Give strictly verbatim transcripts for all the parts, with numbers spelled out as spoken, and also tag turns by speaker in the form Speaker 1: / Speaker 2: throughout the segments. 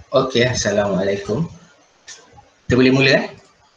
Speaker 1: Okey, Assalamualaikum. Kita boleh mula eh?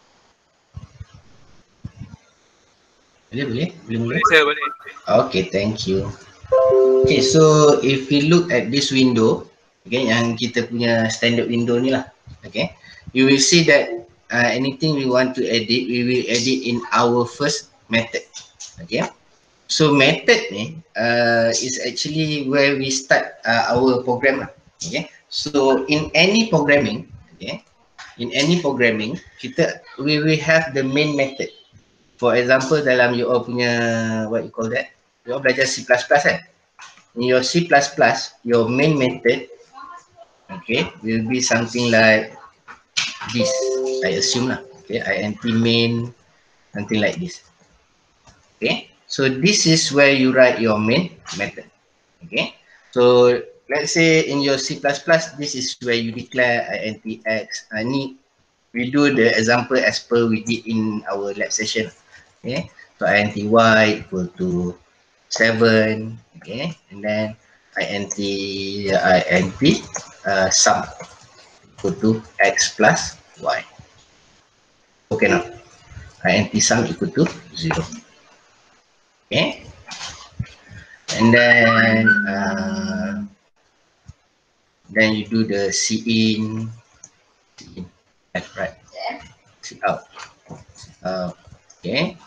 Speaker 1: Boleh, boleh? Boleh mula?
Speaker 2: Boleh sir, boleh.
Speaker 1: Okay, thank you. Okay, so if we look at this window, okay, yang kita punya standard window ni lah, okay, you will see that uh, anything we want to edit, we will edit in our first method, okay. So method ni uh, is actually where we start uh, our program lah, okay. So in any programming, okay, in any programming, kita we will have the main method. For example, dalam you all punya, what you call that, you all belajar C plus plus kan? In your C plus plus, your main method, okay, will be something like this, I assume lah, okay, int main, something like this, okay. So this is where you write your main method, okay. So let's say in your C plus plus, this is where you declare int x, uh, ni we do the example as per we did in our lab session, okay. So int y equal to seven, okay, and then int uh, int uh, sum equal to x plus y. Okay, now int sum equal to zero, okay, and then uh, then you do the cin, cin left, right, cout, uh, okay,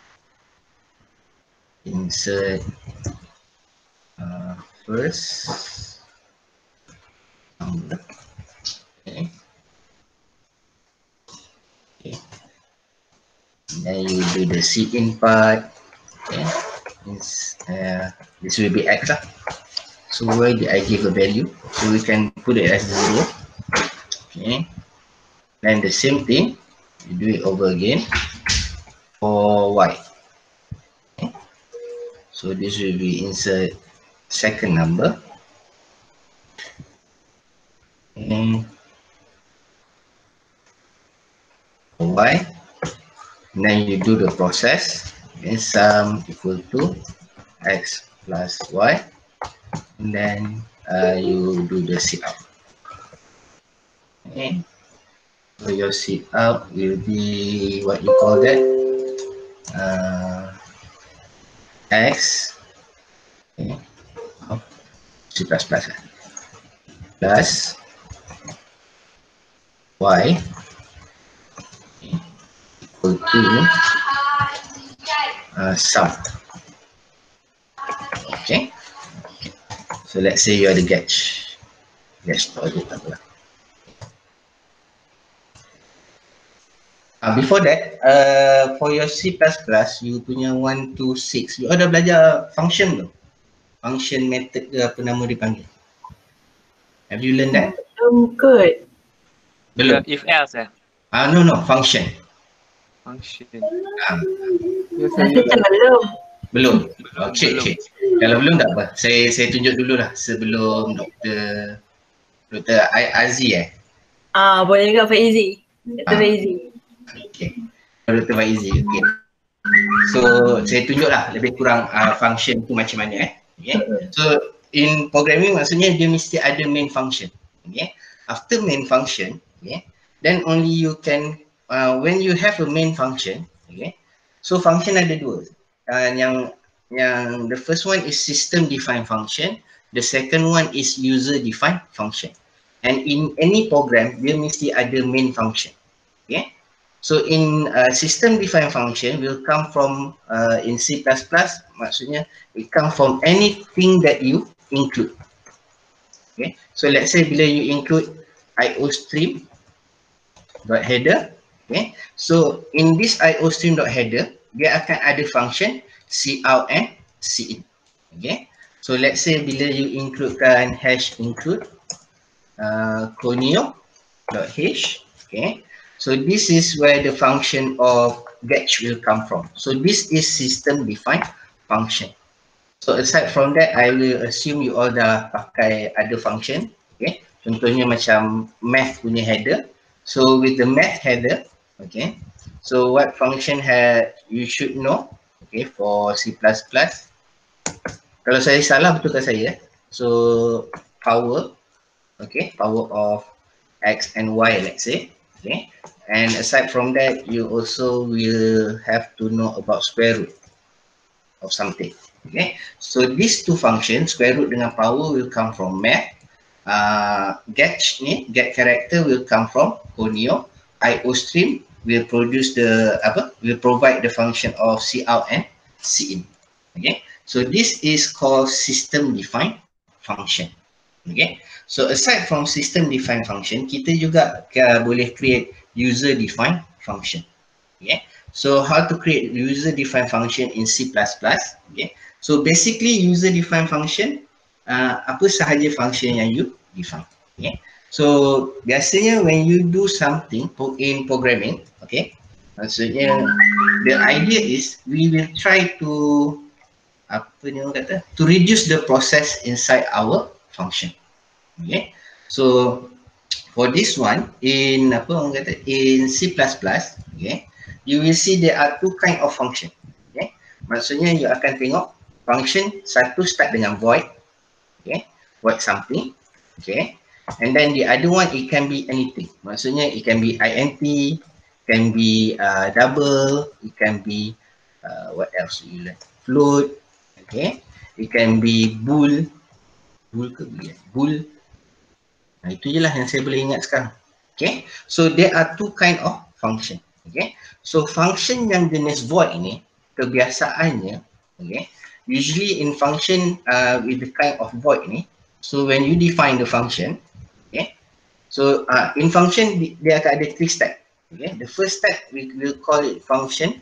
Speaker 1: insert uh, first number, okay, okay, and then you do the cin part, okay, this, uh, this will be x lah. So where did I give a value? So we can put it as zero, okay, then the same thing, you do it over again for y, okay. So this will be insert second number, and for y, and then you do the process, and sum equal to x plus y, and then uh, you do the cout, okay. So your cout will be what you call that, uh, x, okay, of C plus plus plus y equal to uh, sum, okay. So let's say you are the Getch, Getch project apa. Uh, before that, uh, for your C plus plus, you punya one to six, you ada belajar function tu? Function method ke apa nama dipanggil? Have you learned that?
Speaker 3: Belum kot.
Speaker 1: Belum?
Speaker 2: If else eh?
Speaker 1: Ah, no, no, function.
Speaker 2: Function.
Speaker 1: Ah,
Speaker 3: Rasa macam belum.
Speaker 1: belum? Okay,
Speaker 2: belum.
Speaker 1: okay. Kalau belum tak apa, saya saya tunjuk dulu lah sebelum Doktor Doktor Aziz eh?
Speaker 3: Ah, boleh ke Faizi? Doktor
Speaker 1: Ah.
Speaker 3: Faizi.
Speaker 1: Okay. Doktor Faizi, okay. So, saya tunjuklah lebih kurang uh, function tu macam mana eh. Okay. So, in programming maksudnya dia mesti ada main function. Okay. After main function, okay, then only you can, uh, when you have a main function, okay, so function ada dua. Uh, yang yang the first one is system defined function, the second one is user defined function. And in any program, dia mesti ada main function. Okay. So in uh, system defined function will come from uh, in C plus plus, maksudnya it come from anything that you include. Okay. So let's say bila you include iostream dot header, okay. So in this iostream dot header, dia akan ada function cout and cin. Okay. So let's say bila you includekan hash include uh, conio dot hash, okay. So this is where the function of Getch will come from. So this is system defined function. So aside from that, I will assume you all dah pakai other function, okay. Contohnya macam math punya header. So with the math header, okay. So what function have you should know, okay, for C plus plus. Kalau saya salah betulkan saya. So power, okay, power of X and Y, let's say. Okay. And aside from that, you also will have to know about square root of something. Okay. So these two functions, square root dengan power, will come from math. Uh, get ni, get character will come from Conio. I O stream will produce the apa? Will provide the function of C out and C in. Okay. So this is called system defined function. Okay. So aside from system defined function, kita juga uh, boleh create user defined function. Okay. So how to create user defined function in C plus plus? Okay. So basically user defined function, uh, apa sahaja function yang you define. Okay. So biasanya when you do something in programming, okay, maksudnya the idea is we will try to apa ni orang kata, to reduce the process inside our function. Okay. So for this one in apa orang kata, in C plus plus, okay, you will see there are two kind of function. Okay. Maksudnya you akan tengok function satu start dengan void, okay, void something, okay, and then the other one it can be anything. Maksudnya it can be int, can be uh, double, it can be uh, what else you learn, float, okay, it can be bool, bool ke bool, bool. Nah, itu je lah yang saya boleh ingat sekarang. Okay, so there are two kind of function. Okay, so function yang jenis void ini kebiasaannya, okay, usually in function uh, with the kind of void ini, so when you define the function, okay, so uh, in function dia akan ada three step. Okay, the first step we will call it function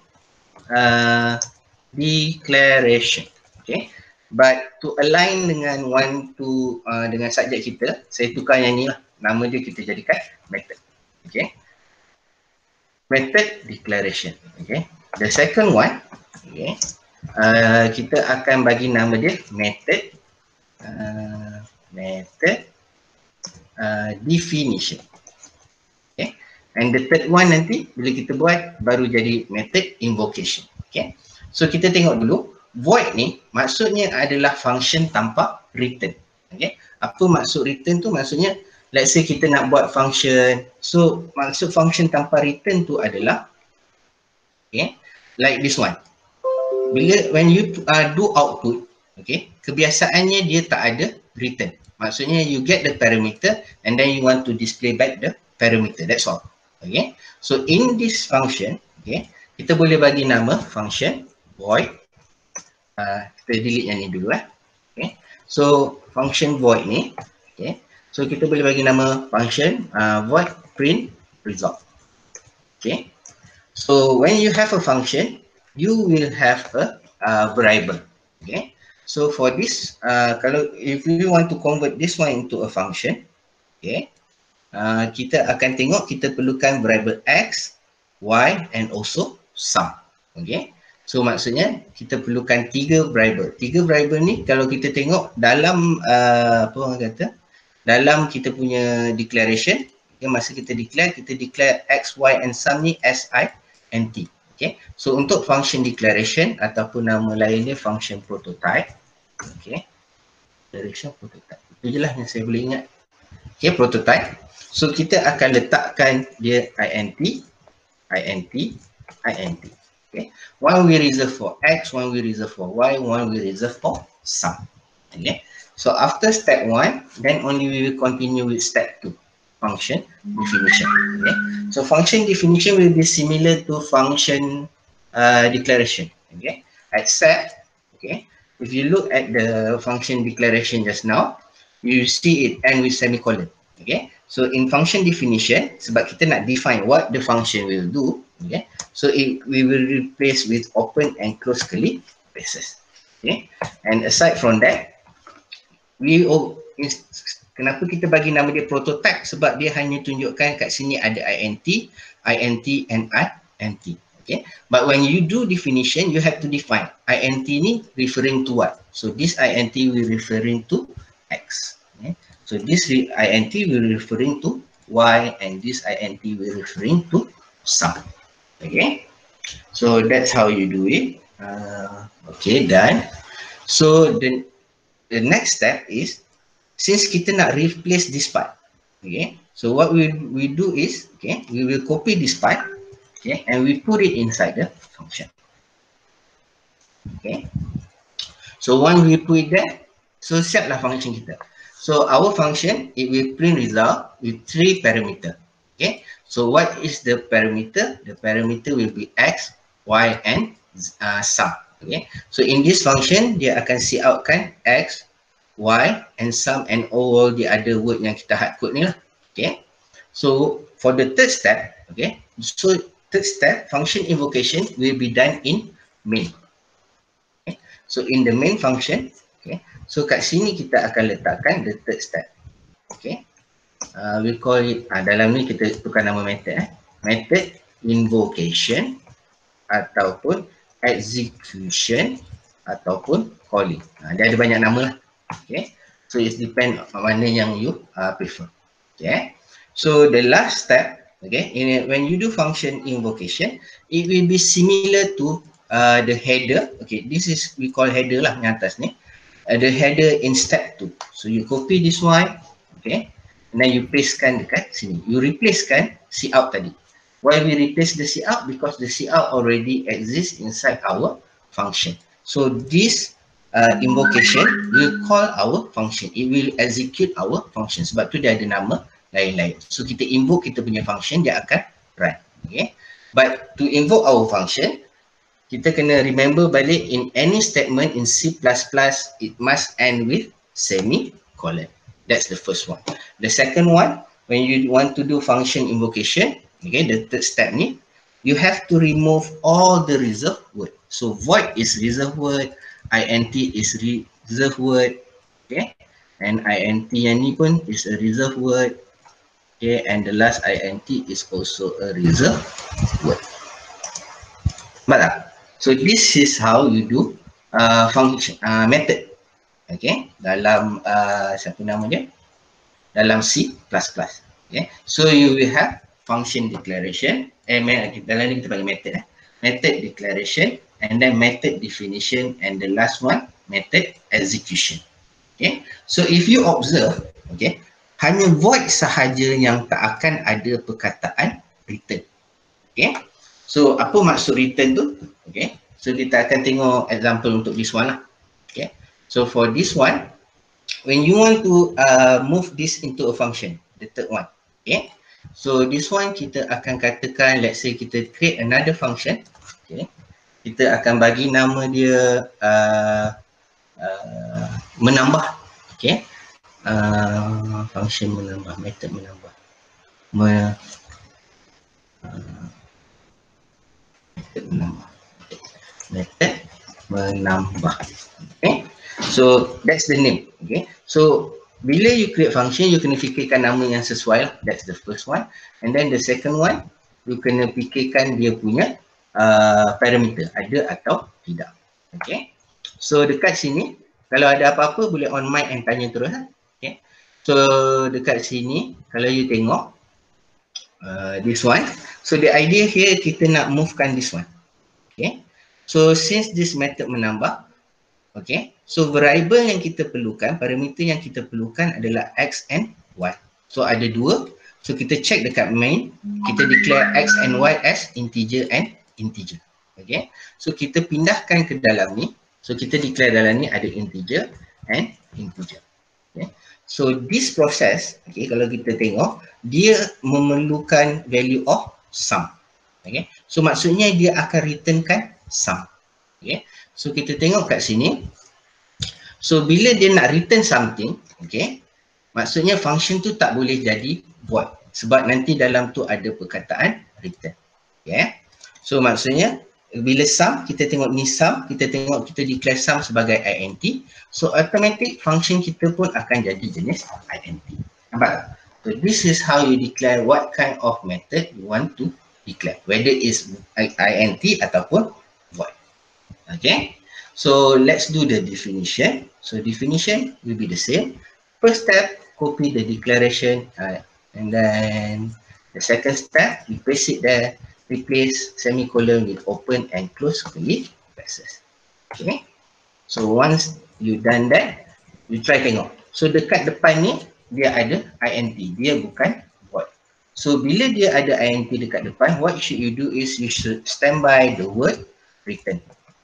Speaker 1: uh, declaration. Okay, but to align dengan one to uh, dengan subjek kita, saya tukar yang ni lah, nama dia kita jadikan method. Okay, method declaration. Okay, the second one, okay, uh, kita akan bagi nama dia method uh, method uh, definition. Okay, and the third one nanti bila kita buat baru jadi method invocation. Okay, so kita tengok dulu void ni maksudnya adalah function tanpa return. Okay, apa maksud return tu? Maksudnya let's say kita nak buat function, so maksud function tanpa return tu adalah, okay, like this one. Bila when you uh, do output, okay, kebiasaannya dia tak ada return. Maksudnya you get the parameter and then you want to display back the parameter, that's all. Okay, so in this function, okay, kita boleh bagi nama function void. Uh, kita delete yang ni dulu eh. Okay, so function void ni, okay, so kita boleh bagi nama function uh, void print result. Okay, so when you have a function, you will have a uh, variable. Okay, so for this, uh, kalau if you want to convert this one into a function, okay, uh, kita akan tengok kita perlukan variable x, y and also sum. Okay, so maksudnya kita perlukan tiga variable. Tiga variable ni kalau kita tengok dalam uh, apa orang kata, dalam kita punya declaration, okay, masa kita declare, kita declare x, y and sum ni s, i and t. Okay, so untuk function declaration ataupun nama lainnya function prototype, okay, declaration prototype, itu je lah yang saya boleh ingat. Okay, prototype, so kita akan letakkan dia int, int, int. Okay, one we reserve for x, one we reserve for y, one we reserve for sum. Okay, so after step one, then only we will continue with step two, function definition. Okay, so function definition will be similar to function uh, declaration. Okay, except, okay, if you look at the function declaration just now, you see it end with semicolon. Okay, so in function definition, sebab kita nak define what the function will do, okay, so it we will replace with open and close curly braces. Okay, and aside from that, we oh, kenapa kita bagi nama dia prototype? Sebab dia hanya tunjukkan kat sini ada int, int and int. Okay, but when you do definition, you have to define int ni referring to what. So this int will referring to x. Okay, so this int will referring to y and this int will referring to sum. Okay, so that's how you do it. Uh, okay, done. So the the next step is, since kita nak replace this part, Okay, so what we we do is, okay, we will copy this part, okay, and we put it inside the function. Okay, so once we put it there, so siap lah function kita. So our function, it will print result with three parameter. Okay, so what is the parameter? The parameter will be x, y, and uh, sum. Okay, so in this function, dia akan see outkan x, y, and sum, and all the other word yang kita hard code ni lah. Okay, so for the third step, okay, so third step, function invocation will be done in main. Okay, so in the main function, okay, so kat sini kita akan letakkan the third step. Okay, uh, we call it, uh, dalam ni kita tukar nama method, eh, method invocation ataupun execution ataupun calling. Uh, dia ada banyak nama lah. Okay, so it depend mana yang you uh, prefer. Okay, so the last step, okay, in when you do function invocation, it will be similar to uh, the header. Okay, this is we call header lah yang atas ni. Uh, the header in step two. So you copy this one, okay, and then you pastekan dekat sini. You replacekan cout tadi. Why we replace the cout? Because the cout already exists inside our function. So this Uh, invocation will call our function. It will execute our function. Sebab tu dia ada nama lain-lain. So kita invoke kita punya function, dia akan run. Okay. But to invoke our function, kita kena remember balik, in any statement in C plus plus, it must end with semicolon. That's the first one. The second one, when you want to do function invocation, okay, the third step ni, you have to remove all the reserved word. So void is reserved word, int is reserved word, okay, and int yang ni pun is a reserved word, okay, and the last int is also a reserved word. Baiklah, so this is how you do uh, function uh, method, okay, dalam uh, siapa nama dia, dalam C plus plus. Okay, so you will have function declaration, eh, dalam ni kita panggil method, eh, method declaration, and then method definition, and the last one method execution. Okay, so if you observe, okay, hanya void sahaja yang tak akan ada perkataan return. Okay, so apa maksud return tu? Okay, so kita akan tengok example untuk this one lah. Okay, so for this one, when you want to uh, move this into a function, the third one, okay, so this one kita akan katakan, let's say kita create another function, okay, kita akan bagi nama dia uh, uh, menambah, okay, uh, function menambah, method menambah, Me, uh, method menambah, method menambah, okay, so that's the name, okay, so bila you create function, you kena fikirkan nama yang sesuai lah. That's the first one, and then the second one, you kena fikirkan dia punya Uh, parameter, ada atau tidak. Okay, so dekat sini kalau ada apa-apa boleh on mic and tanya terus. Okay, so dekat sini kalau you tengok uh, this one, so the idea here kita nak movekan this one. Okay, so since this method menambah, okay, so variable yang kita perlukan, parameter yang kita perlukan adalah x and y. So ada dua, so kita check dekat main, kita declare x and y as integer and integer. Okay, so kita pindahkan ke dalam ni, so kita declare dalam ni ada integer and integer. Okay, so this process, okay, kalau kita tengok dia memerlukan value of sum. Okay, so maksudnya dia akan returnkan sum. Okay, so kita tengok kat sini, so bila dia nak return something, okay, maksudnya function tu tak boleh jadi void sebab nanti dalam tu ada perkataan return. Okay, so maksudnya bila sum, kita tengok ni sum, kita tengok kita declare sum sebagai int, so automatic function kita pun akan jadi jenis int. Nampak? So this is how you declare what kind of method you want to declare, whether it's int ataupun void. Okay, so let's do the definition. So definition will be the same. First step, copy the declaration, uh, and then the second step, we paste it there. Replace semicolon with open and close curly braces. Okay, so once you done that, you try tengok. So dekat depan ni dia ada int, dia bukan void. So bila dia ada int dekat depan, what should you do is you should standby the word return.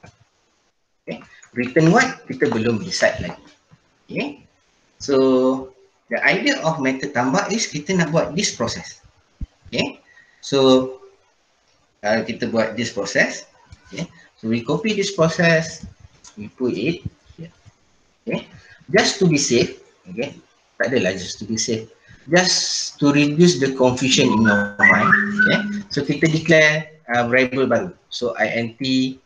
Speaker 1: Okay. Return what? Kita belum decide lagi. Okay. So the idea of method tambah is kita nak buat this process. Okay. So uh, kita buat this process. Okay. So we copy this process, we put it here. Okay. Just to be safe. Okay. Tak adalah just to be safe. Just to reduce the confusion in your mind. Okay. So kita declare uh, variable baru. So int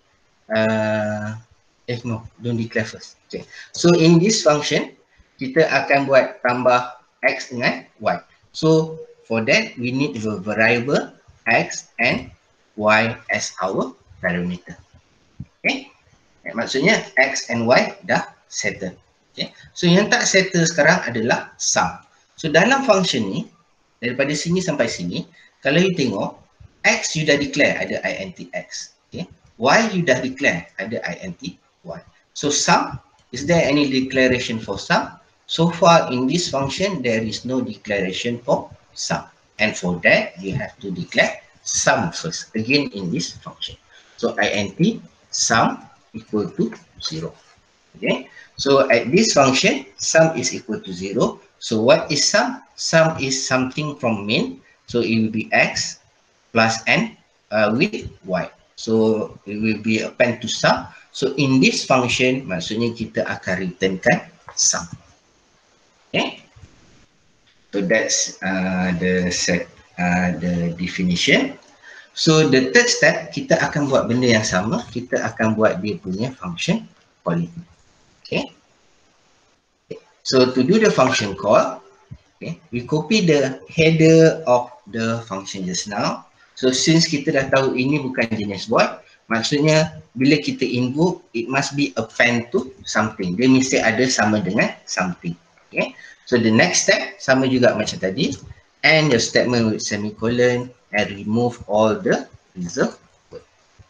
Speaker 1: uh, eh no, don't declare first. Okay. So in this function kita akan buat tambah x dengan y. So for that we need the variable x and y as our parameter. Okay. Eh, maksudnya x and y dah settle. Okay. So yang tak settle sekarang adalah sum. So dalam function ni, daripada sini sampai sini, kalau you tengok, x you dah declare ada int x. Okay. Y you dah declare ada int y. So sum, is there any declaration for sum? So far in this function, there is no declaration for sum. And for that, you have to declare sum first, again in this function. So int sum equal to zero. Okay. So at this function, sum is equal to zero. So what is sum? Sum is something from main. So it will be x plus n uh, with y. So it will be append to sum. So in this function, maksudnya kita akan returnkan sum. Okay. So that's uh, the set uh, the definition. So the third step, kita akan buat benda yang sama. Kita akan buat dia punya function calling. Okay. Okay. So to do the function call, okay, we copy the header of the function just now. So since kita dah tahu ini bukan jenis void, maksudnya bila kita invoke, it must be append to something. Dia mesti ada sama dengan something. Okay. So the next step sama juga macam tadi, and your statement with semicolon and remove all the reserved word.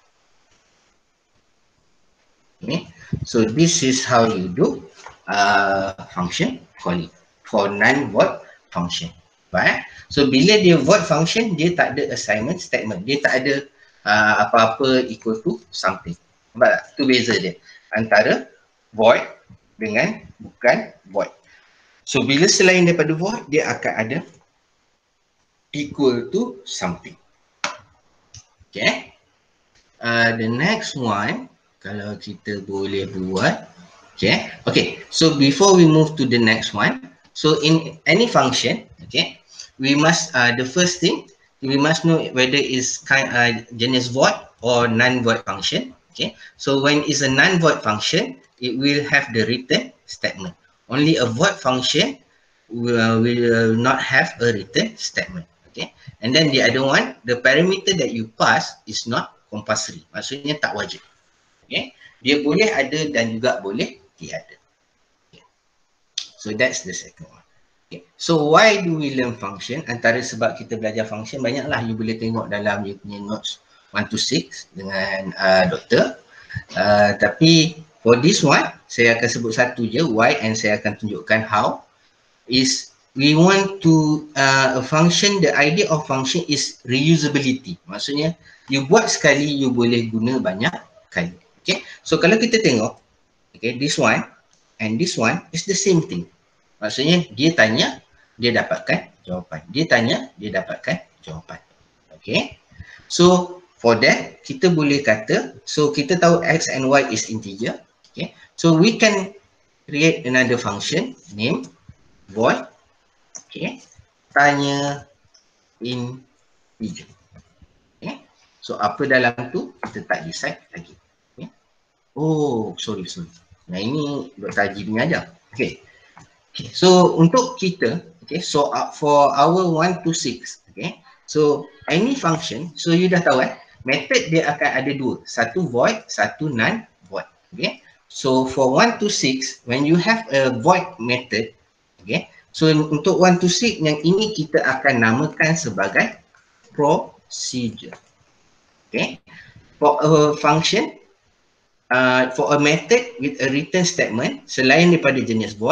Speaker 1: Okay. So this is how you do uh, function calling for non-void function. Right? So bila dia void function, dia tak ada assignment statement. Dia tak ada uh, apa-apa equal to something. Nampak tak? Itu beza dia antara void dengan bukan void. So bila selain daripada void, dia akan ada equal to something. Okay. Uh, the next one, kalau kita boleh buat, okay, okay. So before we move to the next one, so in any function, okay, we must uh, the first thing we must know whether it's kind uh, jenis void or non-void function. Okay, so when it's a non-void function, it will have the return statement. Only a void function will, will not have a return statement. Okay, and then the other one, the parameter that you pass is not compulsory. Maksudnya tak wajib. Okay, dia boleh ada dan juga boleh tiada. Okay. So that's the second one. Okay. So why do we learn function? Antara sebab kita belajar function, banyaklah you boleh tengok dalam you punya notes one to six dengan uh, doktor. Uh, tapi for this one, saya akan sebut satu je, why, and saya akan tunjukkan how. Is we want to uh, a function, the idea of function is reusability. Maksudnya you buat sekali, you boleh guna banyak kali. Okay, so kalau kita tengok, okay, this one and this one is the same thing. Maksudnya dia tanya, dia dapatkan jawapan. Dia tanya, dia dapatkan jawapan. Okay, so for that kita boleh kata, so kita tahu x and y is integer. Okay, so we can create another function name void. Okay, tanya integer. Okay, so apa dalam tu kita tak decide lagi. Oh, sorry, sorry. Nah, ini Doktor Haji punya ajar. Okay. Okay. So, untuk kita, okay, so uh, for our one to six, okay. So, any function, so you dah tahu eh, method dia akan ada dua. Satu void, satu non-void. Okay. So, for one to six, when you have a void method, okay. So, untuk one to six, yang ini kita akan namakan sebagai procedure. Okay. For a function, Uh, for a method with a return statement, selain daripada jenis void,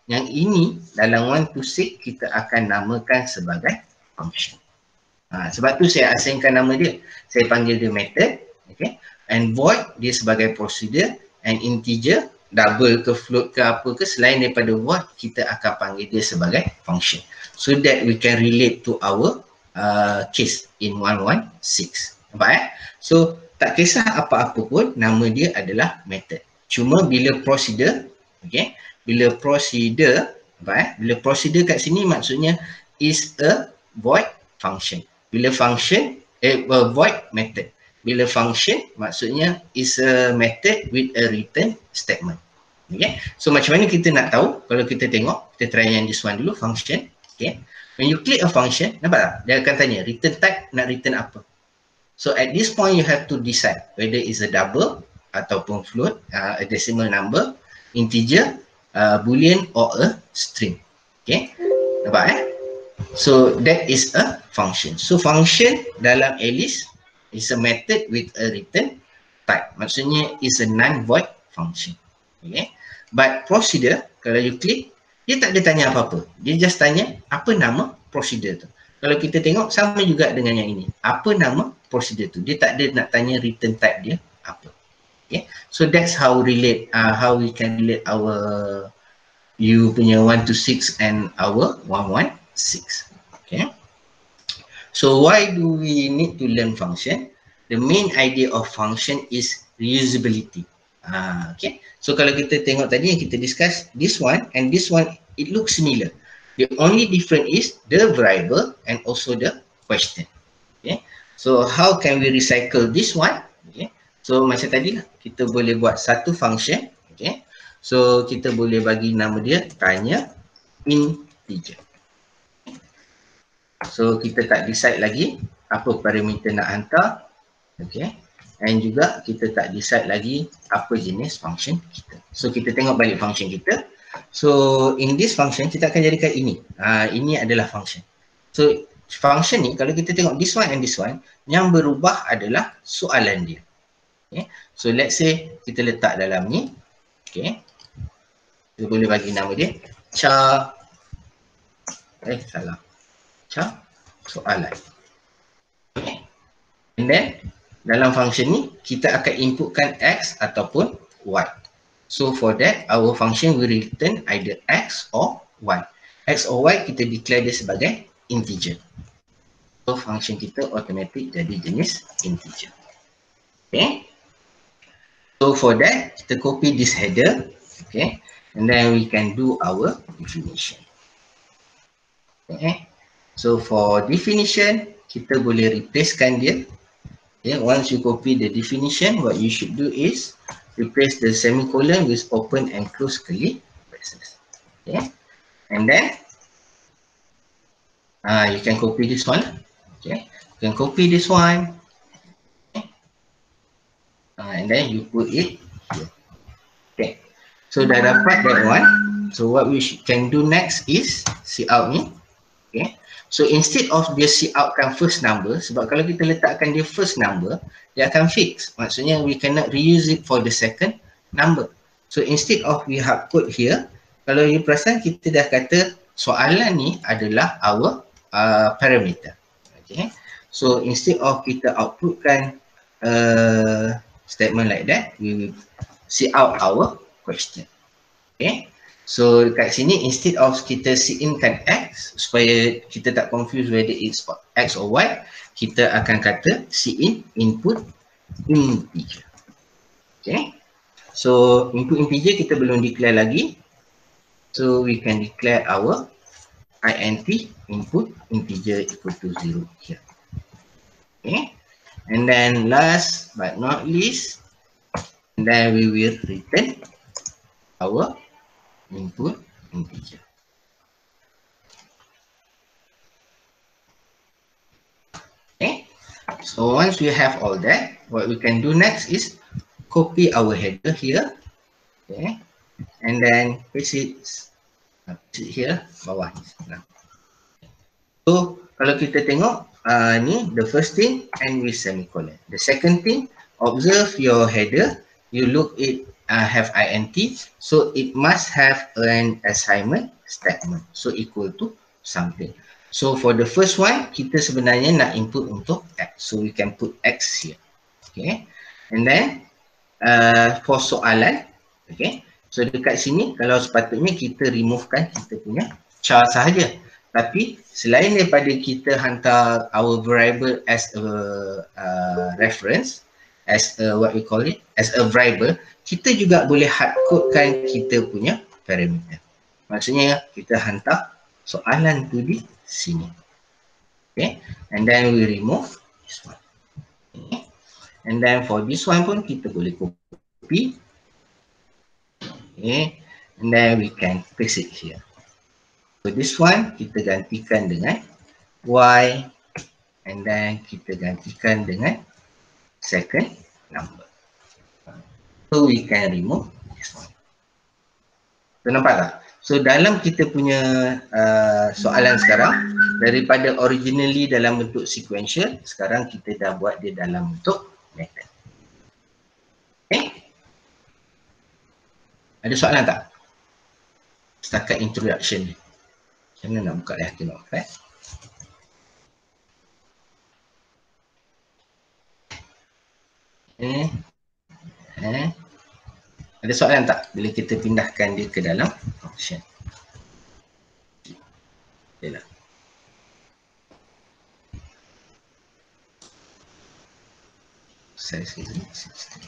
Speaker 1: Yang ini dalam one to six kita akan namakan sebagai function. Ha, sebab tu saya asingkan nama dia. Saya panggil dia method. Okay. And void dia sebagai prosedur. And integer, double ke float ke apa ke, selain daripada void, kita akan panggil dia sebagai function. So that we can relate to our uh, case in one one six. Nampak eh? So tak kisah apa-apa pun, nama dia adalah method. Cuma bila prosedur, okay, bila prosedur, apa eh? Bila prosedur kat sini maksudnya is a void function. Bila function, eh, a void method. Bila function maksudnya is a method with a return statement. Okay. So macam mana kita nak tahu? Kalau kita tengok, kita try yang this one dulu, function. Okay. When you click a function, nampak tak? Dia akan tanya return type, nak return apa? So at this point you have to decide whether it's a double ataupun float, uh, a decimal number, integer, uh, boolean or a string. Okay, nampak eh? So that is a function. So function dalam Alice is a method with a return type. Maksudnya is a non-void function. Okay, but procedure, kalau you click, dia tak ada tanya apa-apa. Dia just tanya apa nama procedure tu. Kalau kita tengok sama juga dengan yang ini. Apa nama procedure tu? Dia tak ada nak tanya return type dia apa. Okay, so that's how relate, uh, how we can relate our you punya one to six and our one one six. Okay, so why do we need to learn function? The main idea of function is reusability. Uh, okay, so kalau kita tengok tadi yang kita discuss, this one and this one, it looks similar. The only difference is the variable and also the question. Okay, so how can we recycle this one? Okay, so macam tadi lah, kita boleh buat satu function. Okay, so kita boleh bagi nama dia tanya integer. So kita tak decide lagi apa parameter nak hantar. Okay, and juga kita tak decide lagi apa jenis function kita. So kita tengok balik function kita. So in this function kita akan jadikan ini. Uh, ini adalah function. So function ni kalau kita tengok this one and this one, yang berubah adalah soalan dia. Okay, so let's say kita letak dalam ni. Okay, kita boleh bagi nama dia char. Eh salah. Char soalan. Okay, and then dalam function ni kita akan inputkan x ataupun y. So for that our function will return either x or y. X or y kita declare dia sebagai integer. So function kita automatic jadi jenis integer. Okay. So for that kita copy this header. Okay. And then we can do our definition. Okay. So for definition kita boleh replacekan dia. Okay. Once you copy the definition, what you should do is replace the semicolon with open and close curly braces. Okay, and then uh, you can copy this one. Okay, you can copy this one. Okay, uh, and then you put it here. Okay, so dah dapat that one. So what we can do next is see out ni. Okay, so instead of dia see outkan first number, sebab kalau kita letakkan dia first number, dia akan fix. Maksudnya we cannot reuse it for the second number. So instead of we hard code here, kalau you perasan kita dah kata soalan ni adalah our uh, parameter. Okay, so instead of kita outputkan uh, statement like that, we will see out our question. Okay, so dekat sini instead of kita see in kan x, supaya kita tak confuse whether it's x or y, kita akan kata see in input integer. Okay, so input integer kita belum declare lagi, so we can declare our int input integer equal to zero here. Okay, and then last but not least, and then we will return our input integer. Okay, so once we have all that, what we can do next is copy our header here. Okay, and then paste it, paste it here bawah. So kalau kita tengok uh, ni the first thing and with semicolon. The second thing, observe your header. You look it uh, have int, so it must have an assignment statement, so equal to something. So for the first one, kita sebenarnya nak input untuk x, so we can put x here. Okay, and then uh, for soalan, okay, so dekat sini kalau sepatutnya kita removekan kita punya char sahaja, tapi selain daripada kita hantar our variable as a uh, reference, as a what we call it, as a variable, kita juga boleh hardcodekan kita punya parameter. Maksudnya kita hantar soalan tu di sini. Okay, and then we remove this one. Okay, and then for this one pun kita boleh copy. Okay, and then we can paste it here. So this one kita gantikan dengan y, and then kita gantikan dengan second number. So we can remove this one. So nampak tak? So dalam kita punya uh, soalan sekarang, daripada originally dalam bentuk sequential, sekarang kita dah buat dia dalam bentuk method. Okay? Ada soalan tak? Setakat introduction ni. Macam mana nak buka dah tengok kan? Eh, eh. Ada soalan tak bila kita pindahkan dia ke dalam function? Yalah. Size is sixty.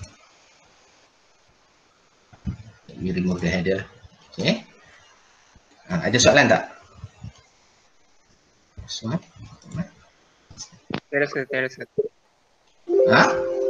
Speaker 1: We remove the header. Okay. Ha, ada soalan tak? Soalan?
Speaker 2: Tiada sir, tiada sir.
Speaker 1: Ha?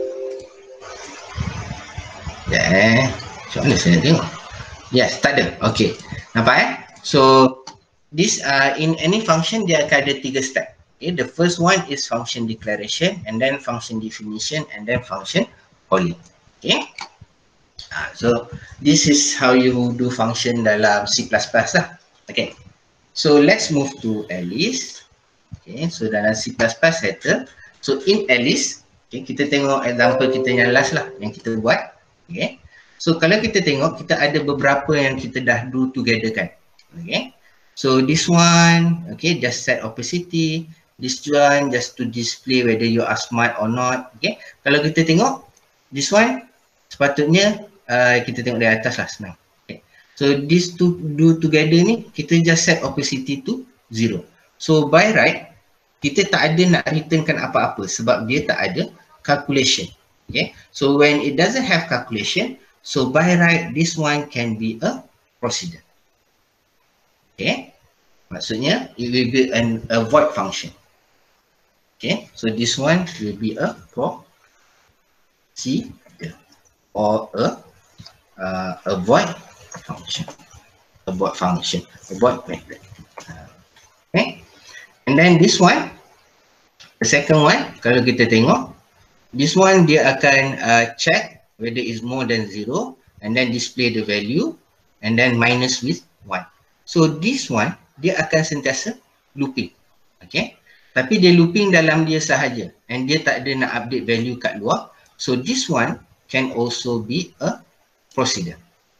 Speaker 1: Ya, eh. Soalan saya tengok. Yes, tak ada. Okay. Nampak eh? So, this uh, in any function dia akan ada tiga step. Okay, the first one is function declaration, and then function definition, and then function calling. Okay. Uh, so, this is how you do function dalam C plus plus lah. Okay. So, let's move to Alice. Okay, so dalam C plus plus header. So, in Alice, okay, kita tengok example kita yang last lah, yang kita buat. Okay. So kalau kita tengok, kita ada beberapa yang kita dah do together kan. Okay. So this one, okay, just set opacity. This one just to display whether you are smart or not. Okay. Kalau kita tengok, this one sepatutnya uh, kita tengok dari atas lah, senang. Okay. So these two do together ni, kita just set opacity to zero. So by right, kita tak ada nak returnkan apa-apa sebab dia tak ada calculation. Okay, so when it doesn't have calculation, so by right this one can be a procedure. Okay, maksudnya it will be an a void function. Okay, so this one will be a procedure or a uh, a void function, a void function, a void method. Okay, and then this one, the second one, kalau kita tengok, this one dia akan uh, check whether is more than zero and then display the value and then minus with one. So this one dia akan sentiasa looping. Okay. Tapi dia looping dalam dia sahaja and dia tak ada nak update value kat luar. So this one can also be a procedure.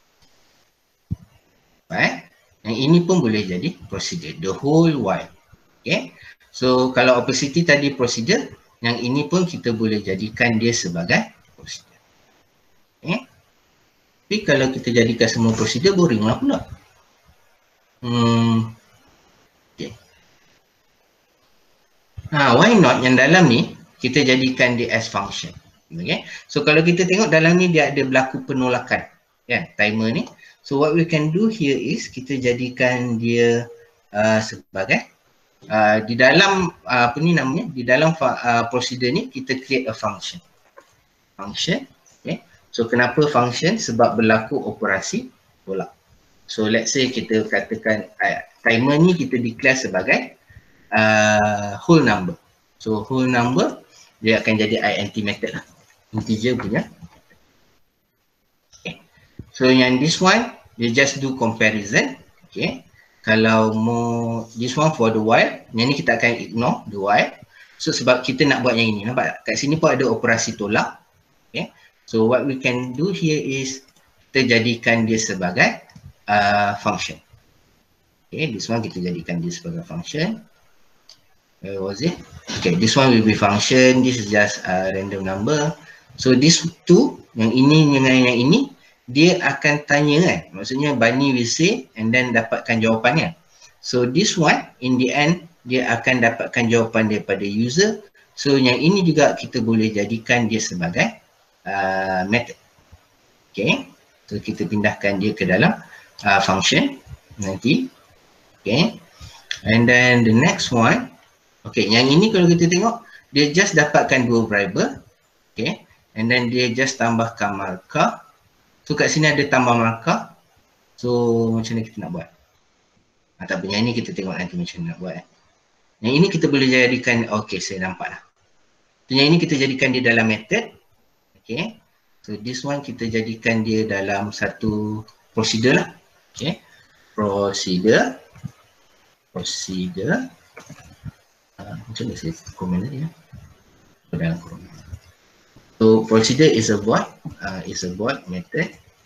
Speaker 1: Right? Yang ini pun boleh jadi procedure. The whole while. Okay. So kalau opacity tadi procedure, yang ini pun kita boleh jadikan dia sebagai prosedur. Okay. Tapi kalau kita jadikan semua prosedur, boring lah pula. Hmm. Okay. Ha, why not yang dalam ni, kita jadikan dia as function. Okay. So kalau kita tengok dalam ni dia ada berlaku penolakan. Ya, timer ni. So what we can do here is, kita jadikan dia uh, sebagai Uh, di dalam uh, apa ni namanya, di dalam uh, prosedur ni kita create a function. Function, okay. So kenapa function? Sebab berlaku operasi tolak. So let's say kita katakan uh, timer ni kita declare sebagai uh, whole number. So whole number dia akan jadi int method lah, integer punya. Okay. So yang this one dia just do comparison. Okay. Kalau mau this one for the while, yang ni kita akan ignore the while. So sebab kita nak buat yang ini, nampak kat sini pun ada operasi tolak. Okay. So what we can do here is kita jadikan dia sebagai uh, function. Okay, this one kita jadikan dia sebagai function. Where was it? Okay, this one will be function. This is just a random number. So this two, yang ini dengan yang ini, dia akan tanya kan. Maksudnya Bani will say and then dapatkan jawapannya. So this one in the end dia akan dapatkan jawapan daripada user. So yang ini juga kita boleh jadikan dia sebagai uh, method. Okay. So kita pindahkan dia ke dalam uh, function nanti. Okay. And then the next one. Okay, yang ini kalau kita tengok dia just dapatkan dua variable. Okay. And then dia just tambahkan markah. So kat sini ada tambah markah. So macam mana kita nak buat? Ha, tak apa, yang ini kita tengok nanti macam mana nak buat. Eh. Yang ini kita boleh jadikan, okay saya nampak lah. So, yang ini kita jadikan dia dalam method. Okay. So this one kita jadikan dia dalam satu procedure lah. Okay. Procedure. Procedure. Uh, macam mana saya komen tadi ya? Dalam kurung. So procedure is a void. Uh, is a void method.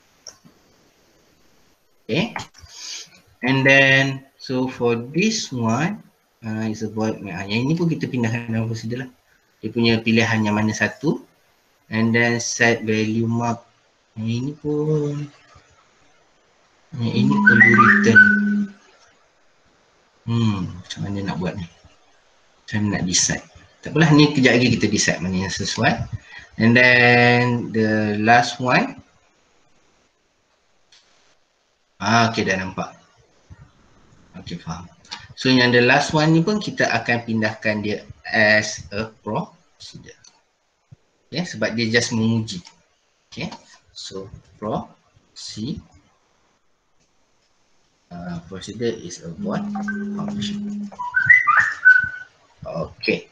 Speaker 1: Okay. And then so for this one uh, is a void. Uh, yang ini pun kita pindahkan dalam procedure lah. Dia punya pilihan yang mana satu. And then set value mark. Yang ini pun yang ini perlu return. Hmm, macam mana nak buat ni? Macam mana nak decide? Tak apalah, ni kejap lagi kita decide mana yang sesuai. And then the last one. Ah, okay, dah nampak. Okay, faham. So yang the last one ni pun kita akan pindahkan dia as a procedure. Okay, sebab dia just menguji. Okay, so proceed. Uh, procedure is a void function. Okay.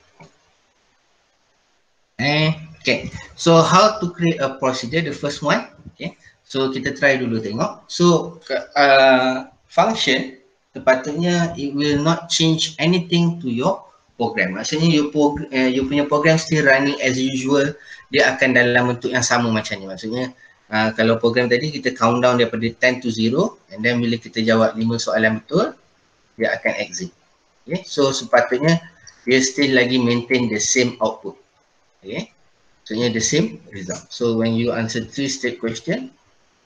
Speaker 1: Eh, okay. So how to create a procedure? The first one. Okay. So kita try dulu tengok. So uh, function sepatutnya it will not change anything to your program. Maksudnya you, prog uh, you punya program still running as usual. Dia akan dalam bentuk yang sama macam ni. Maksudnya uh, kalau program tadi kita count down daripada ten to zero and then bila kita jawab lima soalan betul, dia akan exit. Okay. So sepatutnya dia still lagi maintain the same output. Okay. Maksudnya the same result. So when you answer three state question,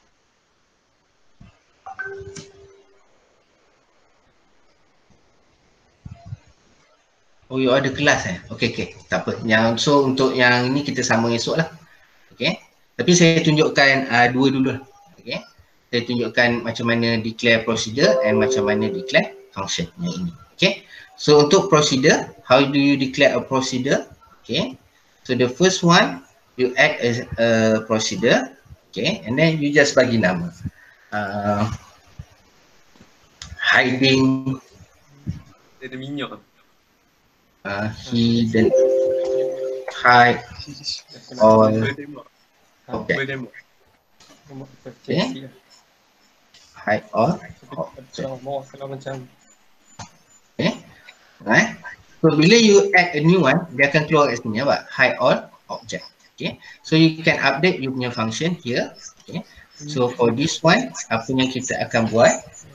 Speaker 1: oh, you ada kelas eh? Okay, okay. Tak apa. Yang, so, untuk yang ni kita sambung esok lah. Okay. Tapi saya tunjukkan uh, dua dulu lah. Okay. Saya tunjukkan macam mana declare procedure and macam mana declare function yang ini. Okay. So, untuk procedure, how do you declare a procedure? Okay. So, the first one, you add as a procedure. Okay. And then you just bagi nama. Uh, hiding.
Speaker 2: Dia ada minyak.
Speaker 1: Uh, hidden hide all object. Okay. Hide all object. Okay. Right. So bila you add a new one, dia akan keluar kat sini apa? Hide all object. Okay. So you can update you punya function here. Okay. So for this one, apa yang kita akan buat?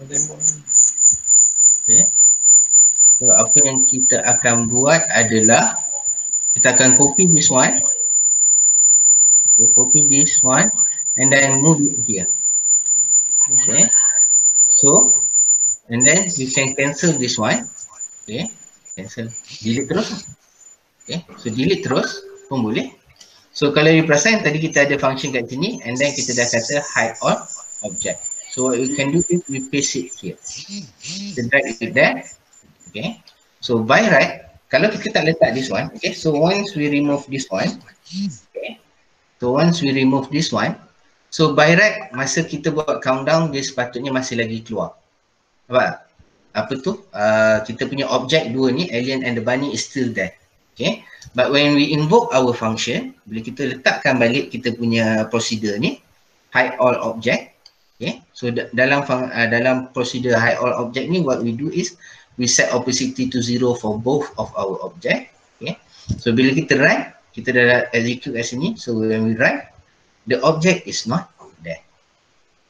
Speaker 1: Okay. So apa yang kita akan buat adalah kita akan copy this one. Okay, copy this one and then move it here. Okay. So and then you can cancel this one. Okay. Cancel. Delete terus. Okay. So delete terus pun boleh. So kalau you perasan tadi kita ada function kat sini and then kita dah kata hide all object. So what we can do is we paste it here. Kita drag it there. Okay, so by right, kalau kita tak letak this one, okay, so once we remove this one, okay, so once we remove this one, so by right, masa kita buat countdown, dia sepatutnya masih lagi keluar. Apa? Apa tu? Uh, kita punya objek dua ni, alien and the bunny is still there. Okay, but when we invoke our function, bila kita letakkan balik kita punya procedure ni, hide all object, okay, so dalam uh, dalam procedure hide all object ni, what we do is, we set opacity to zero for both of our object. Okay. So bila kita run, kita dah execute kat sini. So when we run, the object is not there.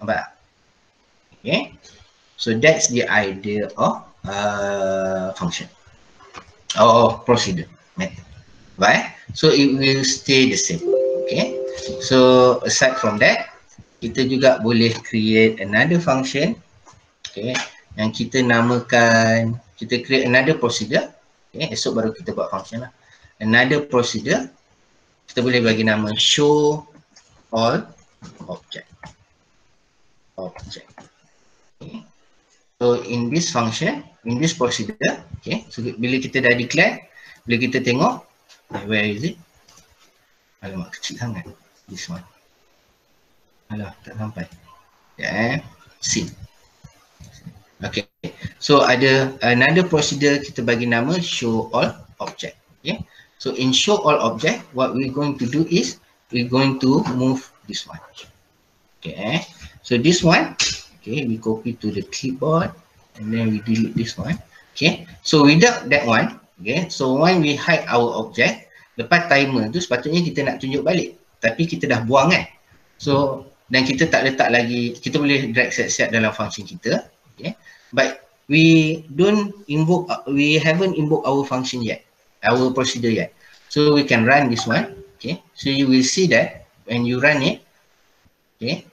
Speaker 1: Nampak? Okay. So that's the idea of uh, function. Or procedure method. Right? So it will stay the same. Okay. So aside from that, kita juga boleh create another function. Okay. Yang kita namakan, kita create another procedure. Okay. Esok baru kita buat function lah. Another procedure. Kita boleh bagi nama show all object. Object. Okay. So in this function, in this procedure, okay, so bila kita dah declare, bila kita tengok, where is it? Alamak, kecil sangat. This one. Alah, tak sampai. Ya, yeah. Scene. Okay, so ada another procedure kita bagi nama show all object. Okay, so in show all object, what we're going to do is we're going to move this one. Okay, so this one, okay, we copy to the clipboard and then we delete this one. Okay, so without that one, okay, so when we hide our object, lepas timer tu sepatutnya kita nak tunjuk balik, tapi kita dah buang kan. So dan kita tak letak lagi, kita boleh drag siap-siap dalam function kita. Okay, but we don't invoke, we haven't invoked our function yet, our procedure yet. So we can run this one. Okay, so you will see that when you run it, okay,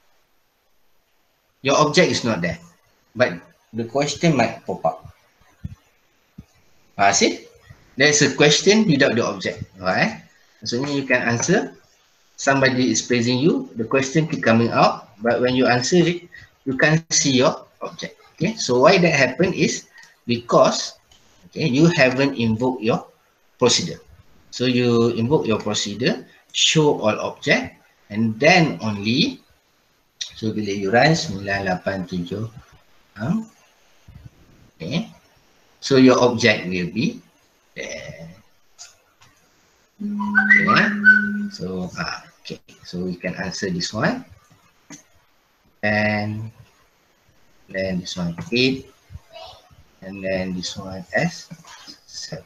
Speaker 1: your object is not there, but the question might pop up. Ah, see? There's a question without the object. Alright. Maksudnya you can answer. Somebody is praising you. The question keep coming out, but when you answer it, you can't see your object. Okay. So why that happen is because okay, you haven't invoked your procedure. So you invoke your procedure, show all object, and then only. So bila you run nine eight seven, um, okay, so your object will be there. Okay, so ah, okay, so we can answer this one, and then this one eight, and then this one S seven.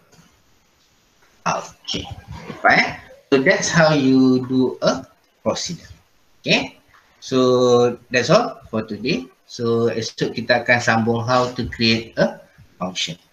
Speaker 1: Okay, right. So that's how you do a procedure. Okay. So that's all for today. So esok kita akan sambung how to create a function.